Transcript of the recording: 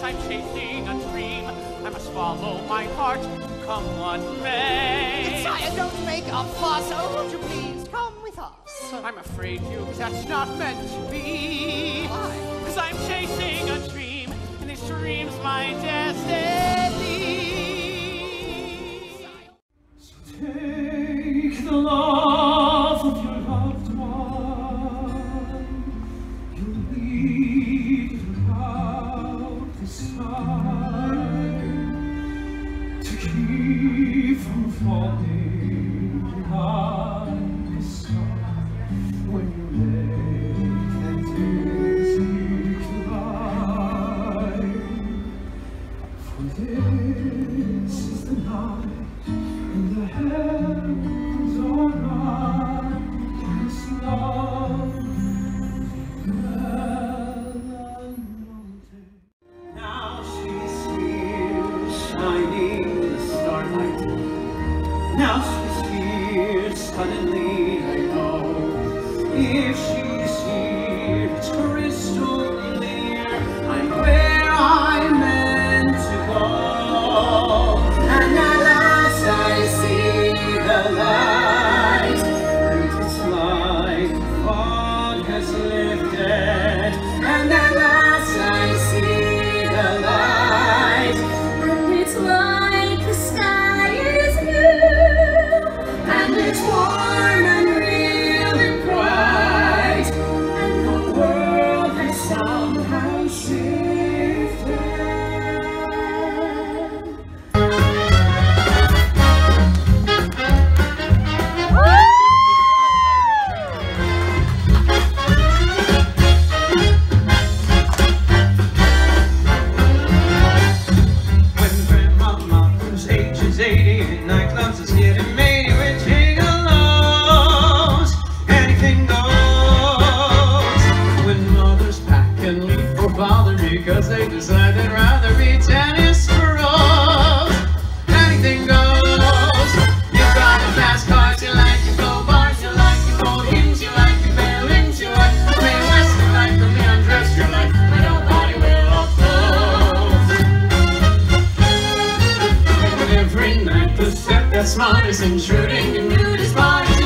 I'm chasing a dream. I must follow my heart, come what may. Sire, don't make a fuss. Oh, won't you please come with us? I'm afraid that's not meant to be. Why? 'Cause I'm chasing a dream, and this dream's my destiny. So take the love of your loved one. You'll lead it around the sky to keep from falling behind the sky when you make that dizzy climb. For this is the night and the heavens are right. This love now she's here, shining in the starlight. Now she's here, suddenly I know. If she's here, it's crystal clear. I'm where I'm meant to go. And at last I see the light. And it's like fog has lifted. And at last I see the light. And it's like the sky is blue, And it's warm and real and bright. And the world has somehow shifted. When Grandmama, whose age is 80, in nightclubs is getting matey with gigolos, anything goes. When mothers pack and leave for father because they decide they'd rather be tennis pros, anything goes. You've got the fast cars, you like your go bars, you like your gold hymns, you like your bailings, you like the May West, you like the neon dress, you like my nobody will oppose. And every night the step that's smart is intruding into his body.